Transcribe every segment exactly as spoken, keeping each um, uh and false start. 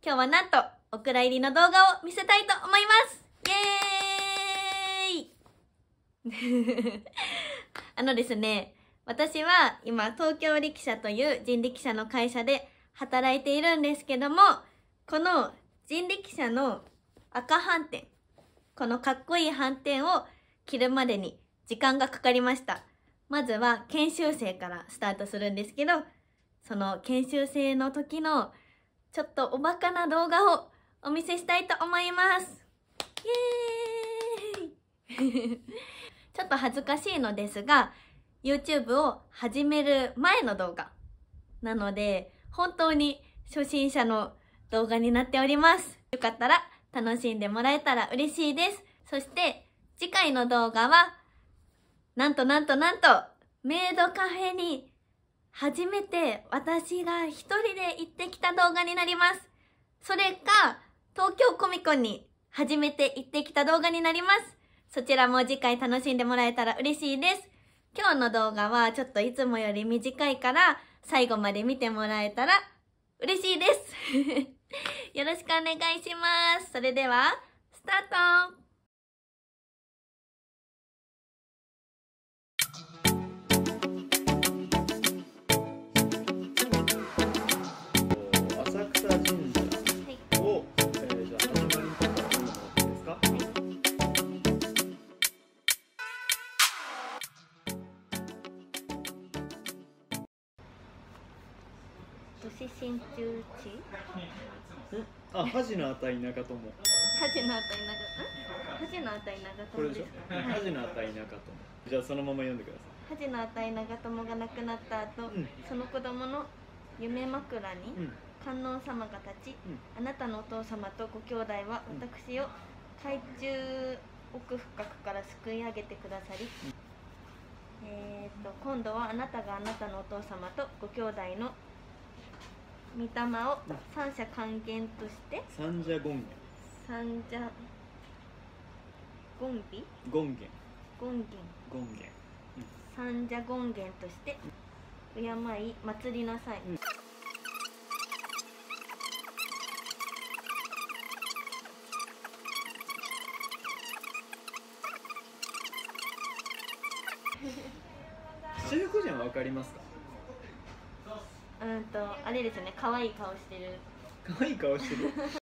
今日はなんとお蔵入りの動画を見せたいと思います。イエーイあのですね、私は今東京力車という人力車の会社で働いているんですけども、この人力車の赤斑点、このかっこいい斑点を着るまでに時間がかかりました。まずは研修生からスタートするんですけど、その研修生の時のちょっとおバカな動画をお見せしたいと思います。イエーイちょっと恥ずかしいのですが、YouTube を始める前の動画なので、本当に初心者の動画になっております。よかったら楽しんでもらえたら嬉しいです。そして次回の動画は、なんとなんとなんと、メイドカフェに初めて私が一人で行ってきた動画になります。それか、東京コミコンに初めて行ってきた動画になります。そちらも次回楽しんでもらえたら嬉しいです。今日の動画はちょっといつもより短いから、最後まで見てもらえたら嬉しいです。よろしくお願いします。それでは、スタート。新中地あ、恥のあたい長友。 恥のあたい長恥のあたい長友です。 恥のあたい長友。じゃあそのまま読んでください。 恥のあたい長友が亡くなった後、うん、その子供の夢枕に、うん、観音様が立ち、うん、あなたのお父様とご兄弟は私を海中奥深くからすくい上げてくださり、うん、えーと今度はあなたがあなたのお父様とご兄弟の御霊を三者還元として三者権現三者権美権現権現権現三者権現として敬い祭りなさい、うん、 七福神はわかりますか？ うんとあれですよね、可愛い顔してる。 可愛い顔してる。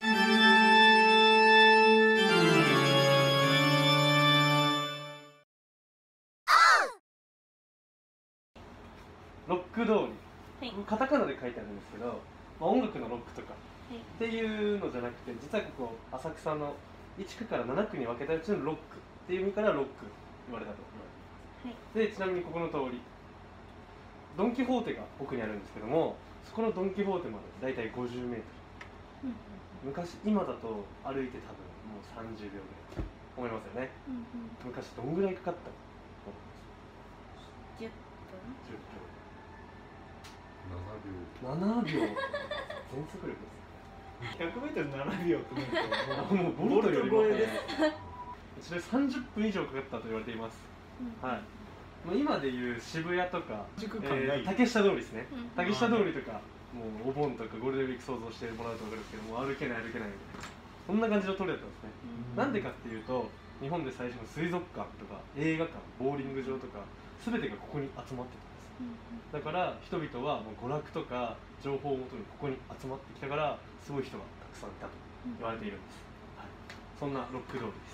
ロック通り、はい、カタカナで書いてあるんですけど、まあ、音楽のロックとか、はい、っていうのじゃなくて、実はここ浅草のいち区からなな区に分けたうちのロックっていう意味からロック言われたと言われてます、はい、でちなみにここの通りドン・キホーテが奥にあるんですけども、そこのドン・キホーテまでだいたいごじゅうメートル、うん、昔今だと歩いて多分もうさんじゅうびょうぐらい思いますよね、うんうん、昔どんぐらいかかったと思います？ じゅっぷんじゅっぷんななびょうななびょう全速力です。ひゃくメートルななびょうってもうボルトよりも超えです。それさんじゅっぷん以上かかったと言われています、うん、はい。今でいう渋谷とか、えー、竹下通りですね、うん、竹下通りとかもうお盆とかゴールデンウィーク想像してもらうと分かるんですけども、歩けない歩けないそんな感じの通りだったんですね、うん、なんでかっていうと、日本で最初の水族館とか映画館、ボーリング場とか全てがここに集まってたんです、うん、だから人々はもう娯楽とか情報をもとにここに集まってきたからすごい人がたくさんいたと言われているんです、はい、そんなロック通りです。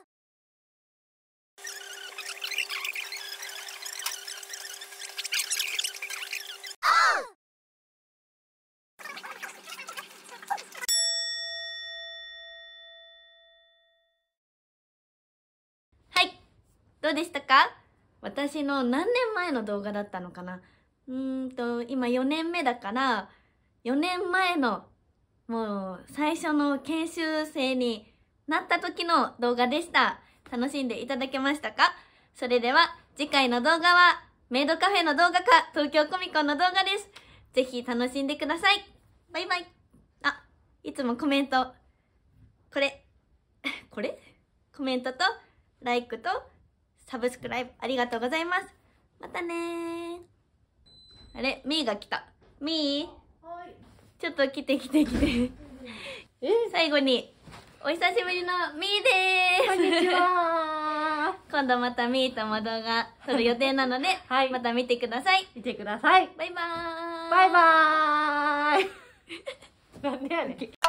どうでしたか？私の何年前の動画だったのかな？うーんと、今よねんめだから、よねんまえの、もう最初の研修生になった時の動画でした。楽しんでいただけましたか？それでは、次回の動画は、メイドカフェの動画か、東京コミコンの動画です。ぜひ楽しんでください。バイバイ。あ、いつもコメント。これ。これ？コメントと、ライクと、サブスクライブありがとうございます。またねー。あれ、みーが来た。みー、はい、ちょっと来て来て来て。 え最後にお久しぶりのみーでーす。 こんにちは。 今度またみーとも動画撮る予定なので、 はい、 また見てください。 見てください。 バイバーイ。 バイバーイ。なんでやねん。